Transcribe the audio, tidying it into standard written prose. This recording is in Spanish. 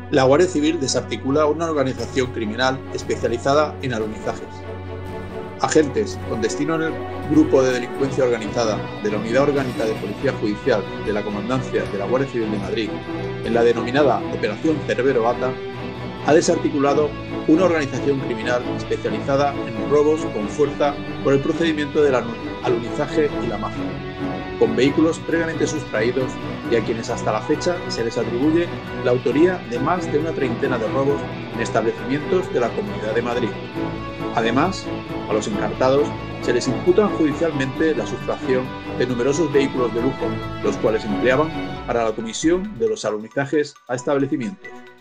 La Guardia Civil desarticula una organización criminal especializada en alunizajes. Agentes con destino en el Grupo de Delincuencia Organizada de la Unidad Orgánica de Policía Judicial de la Comandancia de la Guardia Civil de Madrid, en la denominada Operación Cerbero Gata, ha desarticulado una organización criminal especializada en robos con fuerza por el procedimiento del alunizaje y la mafia, con vehículos previamente sustraídos y a quienes hasta la fecha se les atribuye la autoría de más de una treintena de robos en establecimientos de la Comunidad de Madrid. Además, a los encartados se les imputa judicialmente la sustracción de numerosos vehículos de lujo, los cuales empleaban para la comisión de los alunizajes a establecimientos.